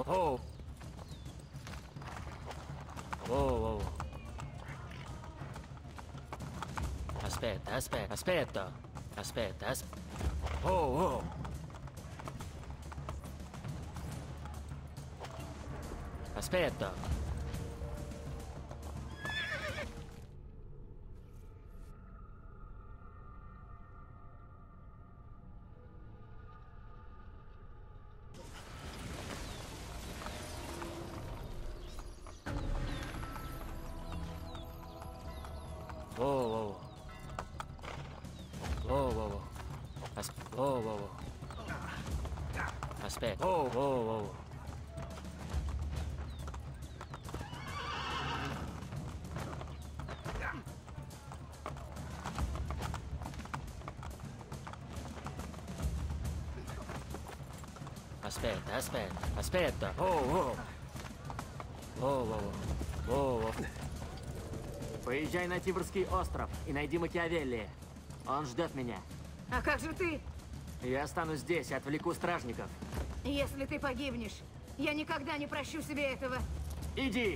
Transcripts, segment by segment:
Oh. Oh. Aspetta. Aspetta. Oh. Aspetta. Oh. Aspetta. Oh. Aspetta. Oh. Поезжай на Тибрский остров и найди Макиавелли. Он ждет меня. А как же ты? Я останусь здесь и отвлеку стражников. Если ты погибнешь, я никогда не прощу себе этого. Иди!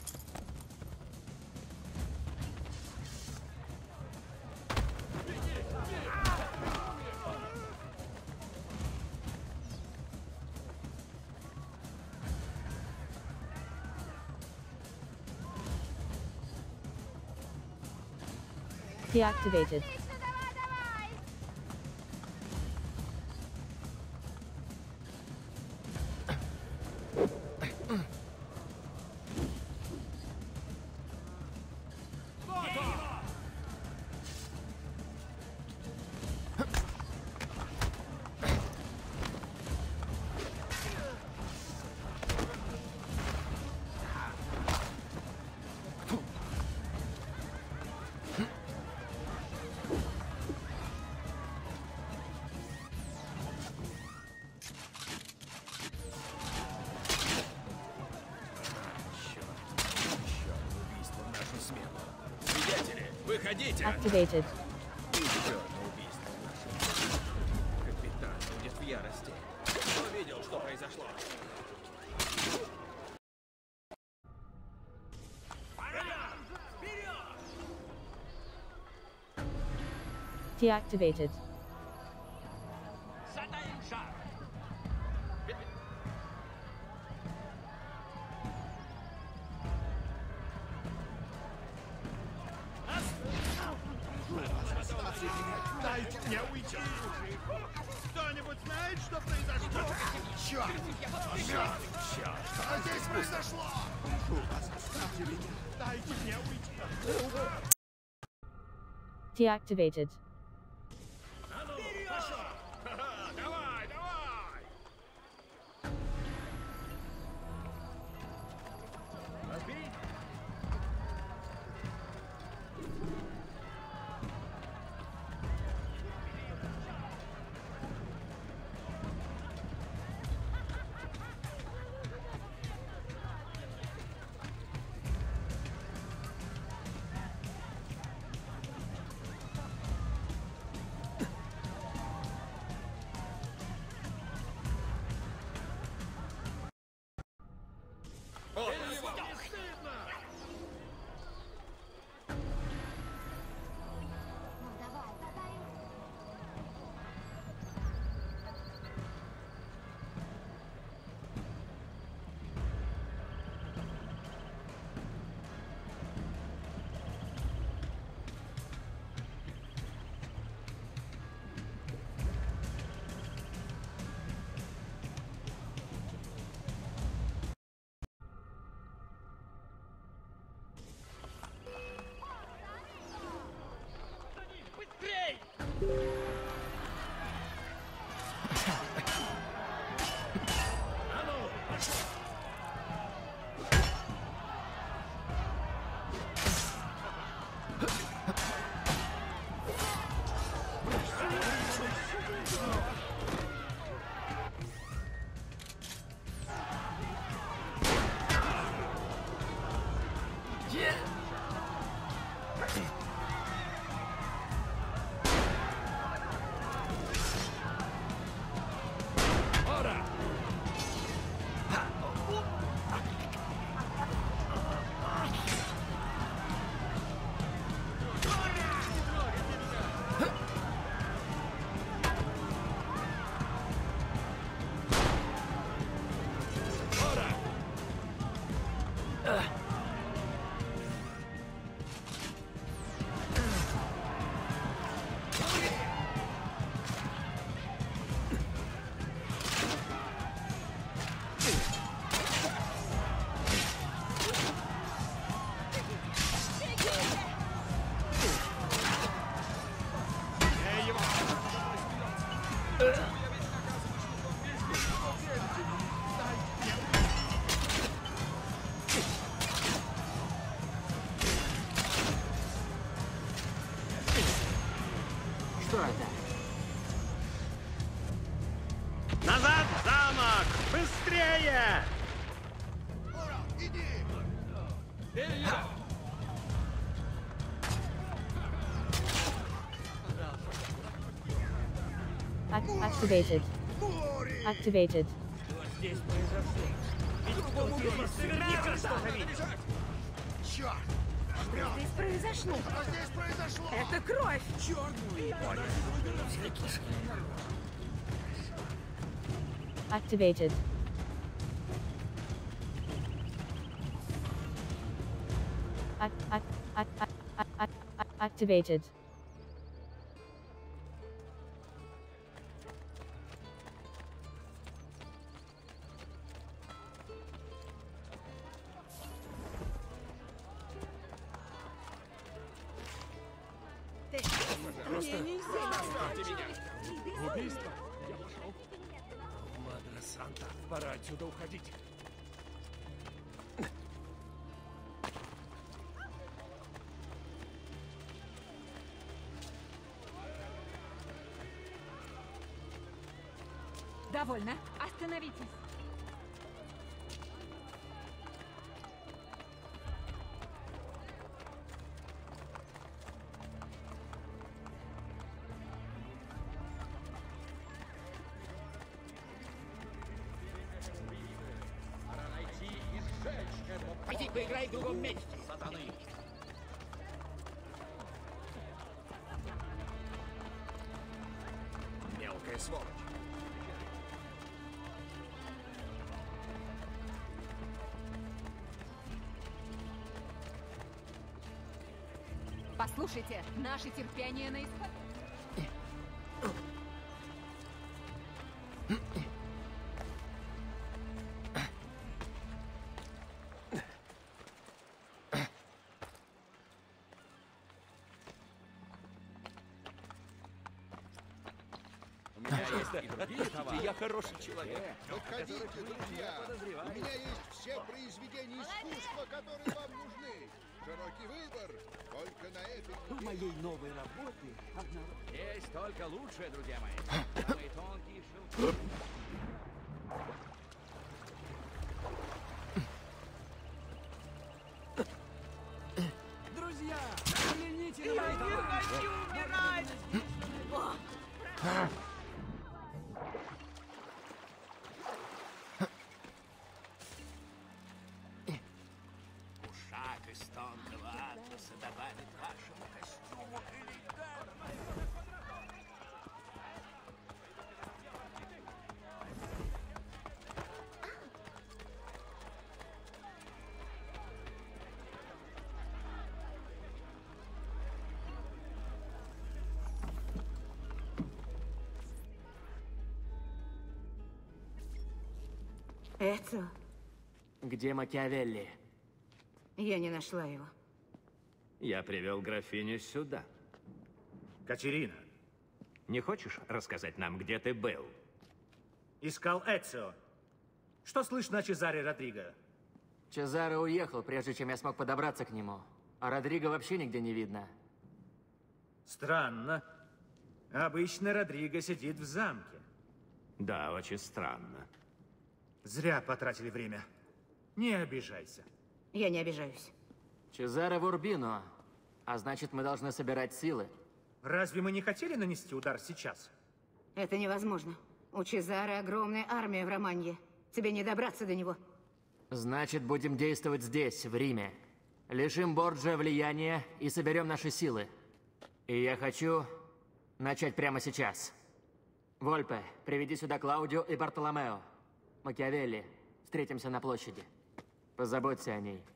Deactivated. Выходите! Activated. Еще одно убийство в нашем мире. Капитан будет в ярости. Кто видел, что произошло? Deactivated. Дайте мне уйти! Кто-нибудь знает, что произошло? Черт! Что здесь произошло? Прошу вас, оставьте меня! Дайте мне уйти! Deactivated. Давай! Разберись! Что это? Назад в замок! Быстрее! Ура, иди! Activated. Мори! Activated. Черт! Здесь произошло. Что здесь произошло? Это кровь. Activated. Activated. Убийство? Я пошел. Мадре Санта, пора отсюда уходить. Довольно. Остановитесь. Пойди поиграй в другом месте, сатаны. Мелкая сволочь. Послушайте, наше терпение на исходе. У меня есть и другие товары. Я хороший человек. Подходите, друзья! У меня есть все произведения искусства, которые вам нужны. Широкий выбор. Только на этой У моей новой работы есть только лучшее, друзья мои. Самые тонкие шелки. Друзья, взгляните на мои товары. Ушаг из тонкого атласа добавит вашему костюму элегантность. Это? Где Макиавелли? Я не нашла его. Я привел графиню сюда. Катерина, Не хочешь рассказать нам, где ты был? искал Эцио. Что слышно о Чезаре Родриго? Чезаре уехал, прежде чем я смог подобраться к нему. А Родриго вообще нигде не видно. Странно. Обычно Родриго сидит в замке. Да, очень странно. Зря потратили время. Не обижайся. Я не обижаюсь. Чезаре в Урбино. А значит, мы должны собирать силы. Разве мы не хотели нанести удар сейчас? Это невозможно. У Чезаре огромная армия в Романье. Тебе не добраться до него. Значит, будем действовать здесь, в Риме. Лишим Борджиа влияния и соберем наши силы. И я хочу начать прямо сейчас. Вольпе, приведи сюда Клаудио и Бартоломео. Макиавелли, встретимся на площади. Позаботься о ней.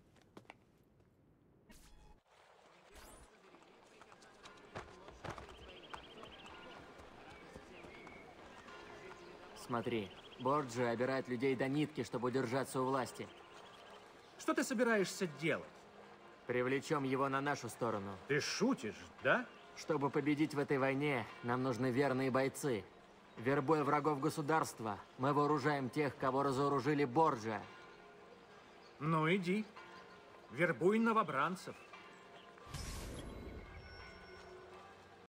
Смотри, Борджиа обирает людей до нитки, чтобы удержаться у власти. Что ты собираешься делать? Привлечем его на нашу сторону. Ты шутишь, да? Чтобы победить в этой войне, нам нужны верные бойцы. Вербуя врагов государства, мы вооружаем тех, кого разоружили Борджиа. Ну иди. Вербуй новобранцев.